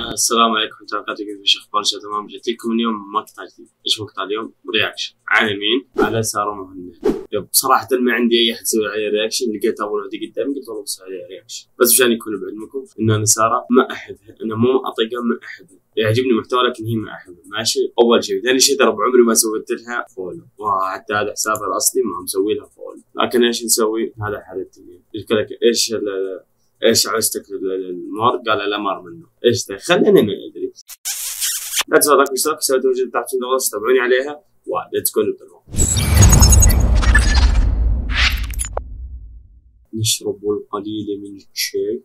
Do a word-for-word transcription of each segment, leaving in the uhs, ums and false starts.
السلام عليكم ورحمة الله وبركاته. كيف اخباركم؟ تمام. جيت لكم اليوم مقطع جديد. ايش مقطع اليوم؟ رياكشن على مين؟ على سارة مهند. بصراحة ما عندي اي احد يسوي عليه رياكشن، لقيت اول واحدة قدامي قلت والله بسوي عليه رياكشن، بس مشان يكون بعلمكم ان انا سارة ما احبها، انا مو اطيقها، ما احبها، يعجبني محتوى لكن هي ما احبها، ماشي؟ اول شيء، ثاني شيء ترى بعمري ما سويت لها فولو، وحتى هذا حسابها الاصلي ما مسوي لها فولو، لكن ايش نسوي؟ هذا حالتي. قلت لك ايش ايش عوزتك المار؟ قال لا مار منه. ايش خليني ما ادري. لا تنسوا لايك واشتراك، سويت موجود تحت في الوصف، تابعوني عليها وليتس جو نبدا. نشرب القليل من الشاي.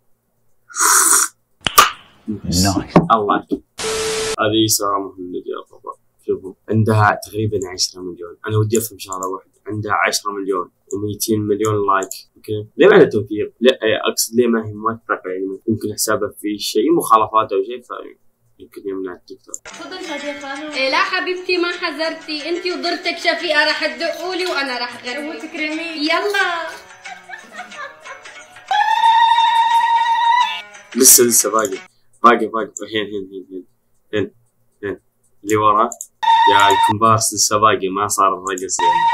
نايس الله. هذه سارة مهند يا بابا. شوفوا عندها تقريبا عشرة مليون، انا ودي افهم شغله واحده، عندها عشرة مليون ومئتين مليون لايك، اوكي؟ ليه ما لها توثيق؟ لا اقصد ليه ما هي موثقه، يعني يمكن حسابها في شيء مخالفات او شيء فيمكن يمنع التيك توك. تفضل صديقة. إيه لا حبيبتي ما حذرتي، انت وضرتك شفيقة راح تدقولي وانا راح اغني. تكرمي. يلا لسه لسه باقي باقي باقي هين هين هين هين هين اللي ورا يا الكومبارس لسه باقي، ما صار الرقص يعني.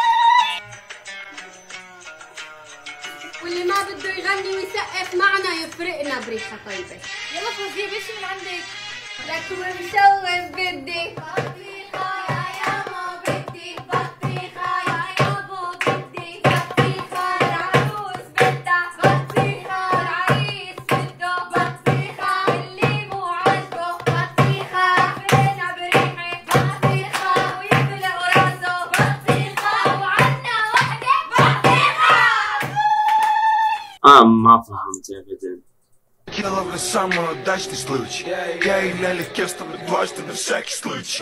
واللي ما بده يغني ويسقف معنا يفرقنا بريحة طيبة. يلا فوزية بشي من عندك. لك ومشوف بدي بطيخة يا يابا، بدي بطيخة يا يابا، بدي بطيخة العروس بدها بطيخة، العريس بده بطيخة، اللي مو عاجبه بطيخة يفرقنا بريحة بطيخة، ويفلق راسه بطيخة، وعنا وحدة بطيخة. اه ما فهمت ابدا. Киловый самый удачный случай. Я и налегке, чтобы дважды на всякий случай.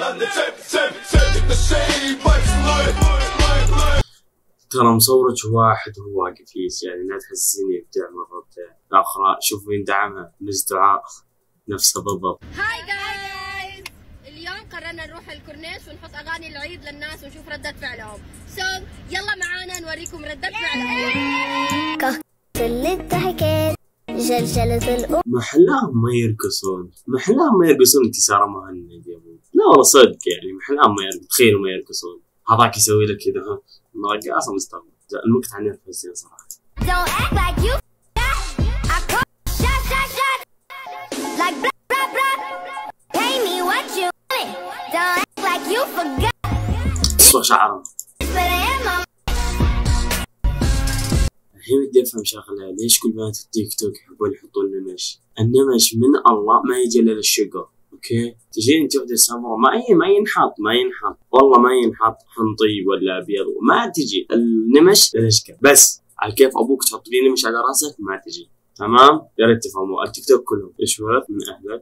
ترى مصورك واحد وهو واقف يس، يعني لا تحسسيني ابداع مرة ابداع. الاخرى شوفوا يندعمها نفس دعاء نفسها بالضبط. هاي جايز، اليوم قررنا نروح الكورنيش ونحط اغاني العيد للناس ونشوف ردة فعلهم. سو so, يلا معانا نوريكم ردة فعلهم. اللي الضحكات جلجلة الأم محلاهم ما يرقصون، محلاهم ما يرقصون. انت سارة مهند يا ابو، لا والله صدق يعني محلاهم ما يرقصون، تخيلوا ما يرقصون. هذاك يسوي لك كذا ها رقاصة مستغرب. المقطع نرفزين صراحة. اصبغ شعرهم. الحين بدي افهم شغله، ليش كل بنات التيك توك يحبون يحطون النمش؟ النمش من الله ما يجي الا للشقر، اوكي؟ تجين انت وحده سمراء ما ي... ما ينحط ما ينحط والله ما ينحط حنطي ولا ابيض، ما تجي النمش للاشقر بس. على كيف ابوك تحط لي نمش على راسك ما تجي، تمام؟ يا ريت تفهموا. التيك توك كلهم ايش ورث من اهلك.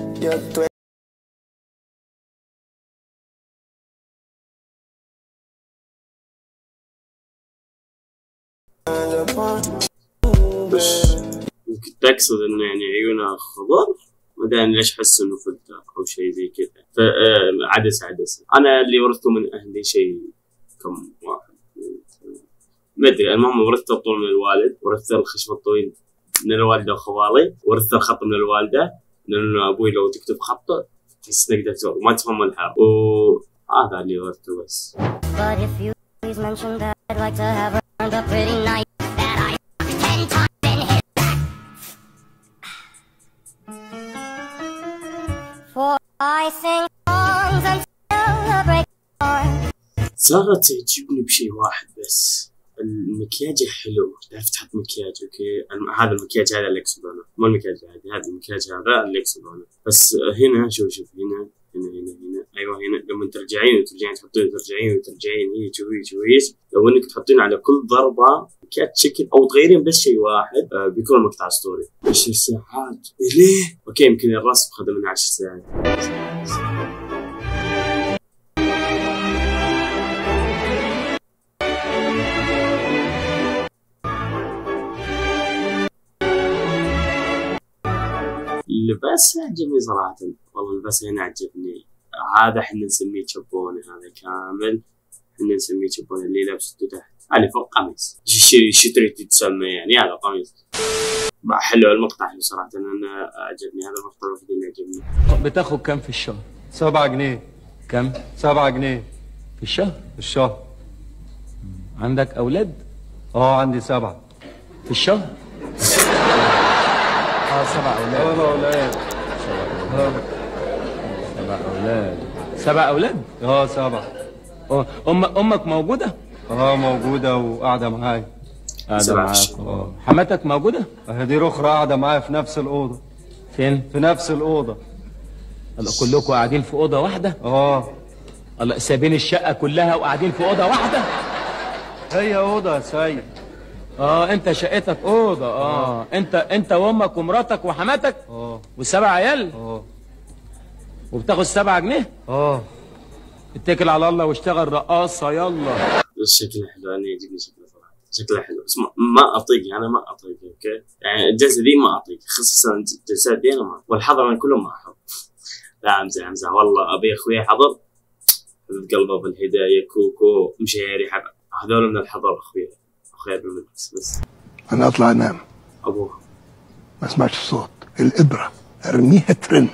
بس يمكن تقصد انه يعني عيونها خضر، ما ادري ليش احس انه فلتر او شيء زي كذا. فعدسه عدسه. انا اللي ورثته من اهلي شيء كم واحد ما ادري، المهم ورثت الطول من الوالد، ورثت الخشم الطويل من الوالده وخوالي، ورثت الخط من الوالده لانه ابوي لو تكتب خطه تحس انك دكتور وما تفهم الحرف، وهذا اللي ورثته بس. سارة تعجبني بشيء واحد بس، المكياج حلو، تعرف تحط مكياج، اوكي؟ هذا المكياج هذا اللي اقصده انا، مو المكياج هذا، هذا المكياج هذا اللي اقصده انا. بس هنا شوف شوف هنا هنا هنا هنا ايوه هنا لما ترجعين وترجعين تحطين ترجعين وترجعين هي شوي شوي، لو انك تحطين على كل ضربه مكياج شكل او تغيرين بس شيء واحد آه بيكون المقطع اسطوري. عشر ساعات ليه؟ اوكي يمكن الرسم خذ منها عشر ساعات. اللباس عجبني صراحة، والله اللباس هنا عجبني. هذا احنا نسميه تشبونة، هذا كامل احنا نسميه تشبونة اللي لابسته تحت، اللي فوق قميص. شو شو تريد تسمى يعني؟ هذا قميص حلو المقطع حلو صراحة، أنا عجبني هذا المقطع الوحيد اللي عجبني. بتاخد كم في الشهر؟ سبعة جنيه. كم؟ سبعة جنيه في الشهر؟ في الشهر. عندك أولاد؟ اه عندي سبعة. في الشهر؟ اه سبع أولاد. اه أولاد. سبع أولاد. سبع أولاد؟ اه سبعة. اه أم أمك موجودة؟ اه موجودة وقاعدة معايا. قاعدة معاك. اه حماتك موجودة؟ اه دي أخرى قاعدة معايا في نفس الأوضة. فين؟ في نفس الأوضة. الله كلكم قاعدين في أوضة واحدة؟ اه. الله سايبين الشقة كلها وقاعدين في أوضة واحدة؟ هي أوضة يا سيد. اه انت شقتك اوضه. اه, آه. انت انت وامك ومراتك وحماتك. اه والسبع عيال. اه وبتاخد سبعة جنيه. اه اتكل على الله واشتغل رقاصه يلا. بس شكلها حلو، انا يعجبني شكلها صراحه، شكلها حلو بس ما, ما اطيق، انا ما اطيق. اوكي يعني الجلسه دي ما اطيق، خصوصا الجلسات دي انا ما، والحضر انا كلهم ما احب. لا امزح امزح والله، ابي اخوي حضر حبيب قلبه بالهدايه كوكو مشيري حبا، هذول من الحضر اخوي اخوي بالمدرسه. بس انا اطلع انام ابوها ما اسمعش الصوت، الابره ارميها ترن.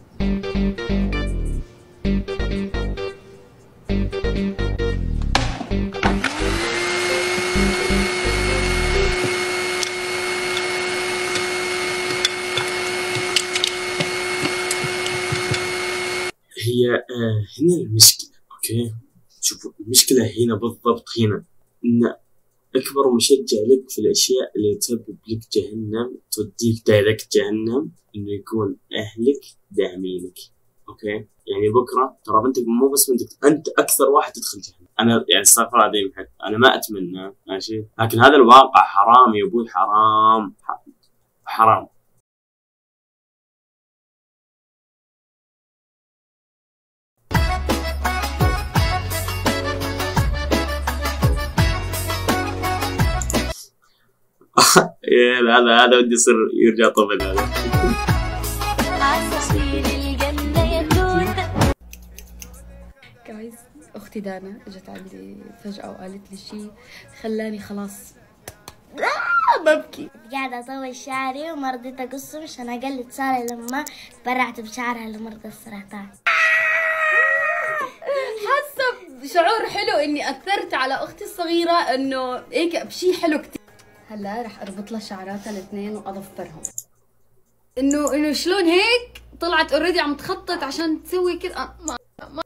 هي آه هنا المشكله. اوكي شوفوا المشكله هنا بالضبط، هنا ان اكبر مشجع لك في الاشياء اللي تسبب لك جهنم، توديك دايركت جهنم، انه يكون اهلك داعمينك. اوكي يعني بكره ترى انت مو بس انت انت اكثر واحد تدخل جهنم. انا يعني استغفر الله العظيم حق انا ما اتمنى ماشي، لكن هذا الواقع حرام يا ابوي، حرام حرام. هذا هذا ودي يصير يرجع طفل هذا. جايز اختي دانا اجت عندي فجأة وقالت لي شيء خلاني خلاص ببكي. قاعدة اطول شعري وما رضيت اقصه عشان اقلد سارة لما برعت بشعرها لمرضى السرطان. حاسة بشعور حلو اني اثرت على اختي الصغيرة انه هيك بشيء حلو كتير. هلا رح اربط لها شعراتها الاثنين واظفرهم. انه انه شلون هيك طلعت اوريدي عم تخطط عشان تسوي كذا. ما ما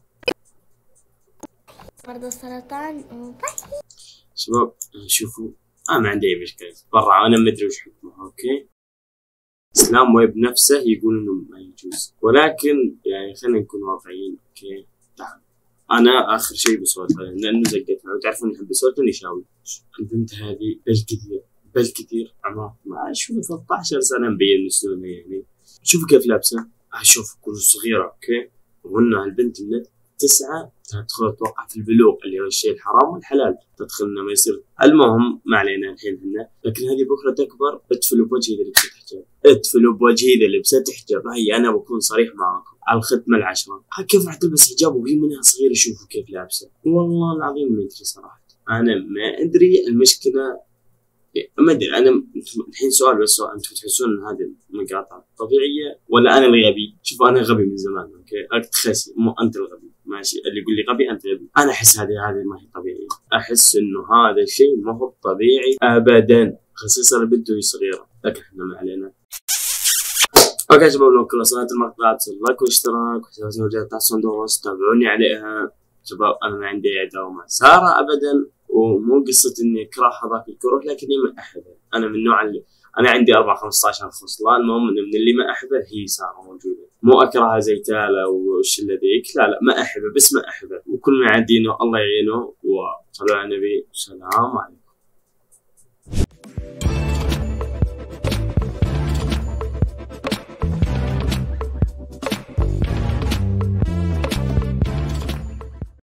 مرضى السرطان. شباب شوفوا انا ما عندي اي مشكله برا، انا ما ادري وش حكمها. اوكي اسلام ويب نفسه يقول انه ما يجوز، ولكن يعني خلينا نكون واقعيين. اوكي تعال انا اخر شيء بسولف لانه زقتها، وتعرفون اني احب اسولف ونشاوي. البنت هذه بالكثير بالكثير عمرها ما شو ثلاثة عشر سنه مبين مسلومه يعني. شوفوا كيف لابسه، اشوف كل صغيره. اوكي وقلنا البنت من تسعة تدخل اتوقع في البلوغ اللي هو الشيء الحرام والحلال، تدخلنا ما يصير. المهم ما علينا الحين هنا، لكن هذه بكره تكبر ادفلوا بوجهي اذا لبست حجاب، ادفلوا بوجهي اذا لبست حجاب. هي انا بكون صريح معاكم على الختمه العشره، كيف راح تلبس حجاب وهي منها صغيره؟ شوفوا كيف لابسه، والله العظيم ما ادري صراحه، انا ما ادري. المشكله ما ادري انا الحين سؤال بس، سؤال انتم تحسون ان هذه المقاطع طبيعيه ولا انا اللي غبي؟ شوفوا انا غبي من زمان. اوكي اكتخسي مو انت الغبي ماشي، اللي يقول لي غبي انت غبي. انا احس هذه هذه ما هي طبيعيه، احس انه هذا الشيء ما هو طبيعي ابدا، خصيصا البنت وهي صغيره. لكن احنا ما علينا. اوكي شباب لو كل صلاه المقطع لايك واشتراك وحسابات وجهات تحت الصندوق، تابعوني عليها شباب. انا ما عندي عداوه مع ساره ابدا، ومو قصه اني اكرهها ذاك الكره، لكني ما احبها. انا من النوع اللي انا عندي أربعة خمسة عشر خصله، المهم من اللي ما احبه هي ساره موجوده، مو اكرهها زي تالا والشله ذيك، لا لا ما احبه، بس ما احبه، وكلنا عادينه الله يعينه. وصلوا على النبي، السلام عليكم.